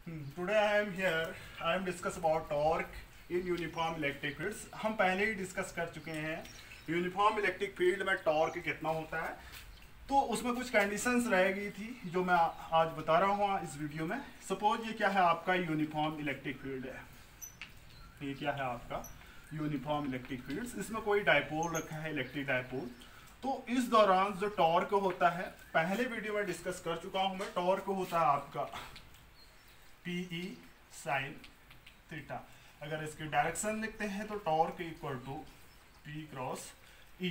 Today I am here. I am discuss about torque in uniform electric fields. हम पहले ही discuss कर चुके हैं यूनिफॉर्म इलेक्ट्रिक फील्ड में टॉर्क कितना होता है, तो उसमें कुछ कंडीशंस रह गई थी जो मैं आज बता रहा हूँ इस वीडियो में। सपोज ये क्या है, आपका यूनिफॉर्म इलेक्ट्रिक फील्ड है। ये क्या है आपका यूनिफॉर्म इलेक्ट्रिक फील्ड। इसमें कोई डायपोल रखा है, इलेक्ट्रिक डायपोल। तो इस दौरान जो टॉर्क होता है, पहले वीडियो में डिस्कस कर चुका हूँ मैं। टॉर्क होता है आपका PE साइन थीटा। अगर इसकी डायरेक्शन लिखते हैं तो torque equal to P cross E।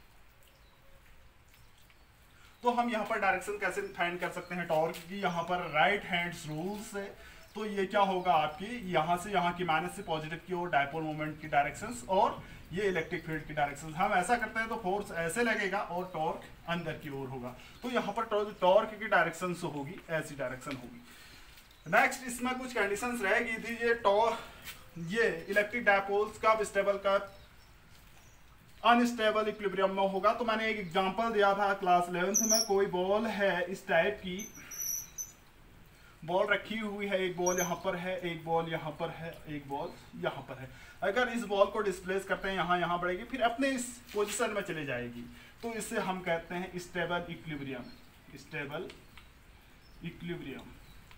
तो हम यहाँ पर डायरेक्शन कैसे फाइंड कर सकते हैं टॉर्क की? यहाँ पर राइट हैंड रूल से तो ये क्या होगा आपकी, यहाँ से यहाँ की माइनस से पॉजिटिव की ओर डायपोल मोमेंट की डायरेक्शंस, और ये इलेक्ट्रिक फील्ड की डायरेक्शंस। हम ऐसा करते हैं तो फोर्स ऐसे लगेगा और टॉर्क अंदर की ओर होगा। तो यहाँ पर टॉर्क की डायरेक्शन होगी, ऐसी डायरेक्शन होगी। नेक्स्ट इसमें कुछ कंडीशंस रह गई थी। ये इलेक्ट्रिक डायपोल्स कब स्टेबल कब अनस्टेबल इक्विलिब्रियम में होगा। तो मैंने एक एग्जांपल दिया था क्लास 11th में। कोई बॉल है इस टाइप की, बॉल रखी हुई है, एक बॉल यहाँ पर है, एक बॉल यहाँ पर है, एक बॉल यहाँ पर है। अगर इस बॉल को डिस्प्लेस करते हैं, यहाँ बढ़ेगी, फिर अपने इस पोजिशन में चले जाएगी। तो इसे हम कहते हैं स्टेबल इक्विलिब्रियम। Stable equilibrium.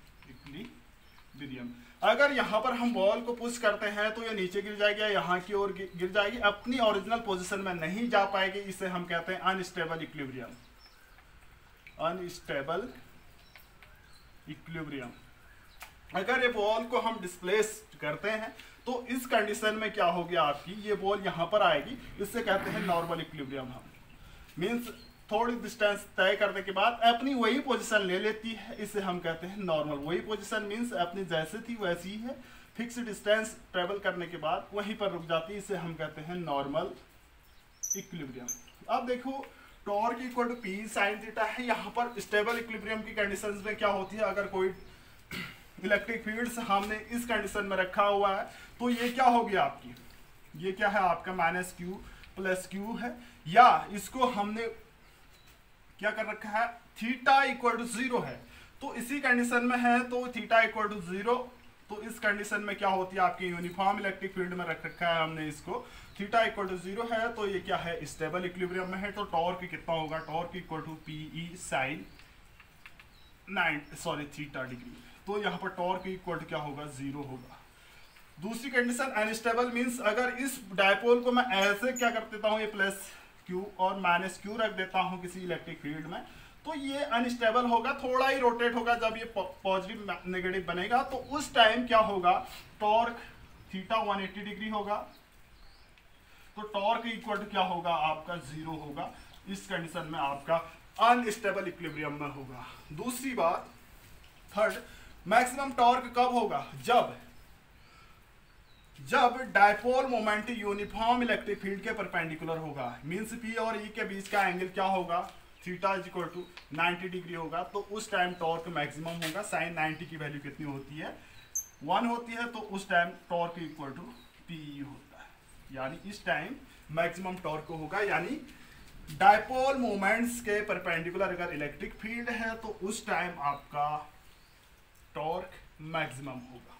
अगर यहाँ पर हम बॉल को पुश करते हैं तो ये नीचे गिर जाएगी, यहाँ की ओर गिर जाएगी, अपनी ओरिजिनल पोजीशन में नहीं जा पाएगी। इसे हम कहते हैं अनस्टेबल इक्विलिब्रियम। Unstable equilibrium. अगर ये बॉल को हम डिस्प्लेस करते हैं तो इस कंडीशन में क्या होगी आपकी, ये बॉल यहाँ पर आएगी। इससे कहते हैं नॉर्मल इक्विलिब्रियम। हम मीन्स थोड़ी डिस्टेंस तय करने के बाद अपनी वही पोजीशन ले लेती है, इसे हम कहते हैं नॉर्मल। वही पोजीशन मीन्स अपनी जैसे थी वैसी ही है, फिक्स डिस्टेंस ट्रेवल करने के बाद वहीं पर रुक जाती है, इसे हम कहते हैं नॉर्मल इक्विलिब्रियम। अब देखो torque equal to P sine theta है। यहाँ पर स्टेबल इक्विलिब्रियम की कंडीशंस में क्या होती है, अगर कोई इलेक्ट्रिक फील्ड हमने इस कंडीशन में रखा हुआ है तो ये क्या होगी आपकी, ये क्या है आपका -Q + Q है। या इसको हमने क्या कर रखा है, थीटा इक्वल टू 0 है। तो इसी कंडीशन में है तो थीटा इक्वल टू 0। तो इस कंडीशन में क्या होती है आपकी, यूनिफॉर्म इलेक्ट्रिक फील्ड में रख रखा है हमने इसको, थीटा इक्वल टू 0 है। तो ये क्या है, स्टेबल इक्विलिब्रियम में है। तो टॉर्क कितना होगा, torque equal to PE sine theta degree. तो यहाँ पर टॉर्क इक्वल टू क्या होगा, 0 होगा। दूसरी कंडीशन अनस्टेबल मीन्स अगर इस डायपोल को मैं ऐसे क्या कर देता हूँ, ये +Q और -Q रख देता हूँ किसी इलेक्ट्रिक फील्ड में, तो ये अनस्टेबल होगा, थोड़ा ही रोटेट होगा। जब ये पॉजिटिव नेगेटिव बनेगा तो उस टाइम क्या होगा, टॉर्क थीटा 180 डिग्री होगा। तो टॉर्क इक्वल टू क्या होगा आपका, 0 होगा। इस कंडीशन में आपका अनस्टेबल इक्विलिब्रियम में होगा। दूसरी बात, थर्ड, मैक्सिमम टॉर्क कब होगा, जब dipole moment uniform electric field के परपेंडिकुलर होगा। मीन्स P और E के बीच का एंगल क्या होगा, थीटा इक्वल टू 90 डिग्री होगा। तो उस टाइम टॉर्क मैक्सिमम होगा। साइन 90 की वैल्यू कितनी होती है, 1 होती है। तो उस time torque equal to PE होता है, यानी इस टाइम मैक्सिमम टॉर्क होगा। यानी डायपोल मोमेंट्स के परपेंडिकुलर अगर इलेक्ट्रिक फील्ड है तो उस टाइम आपका टॉर्क मैक्सिमम होगा।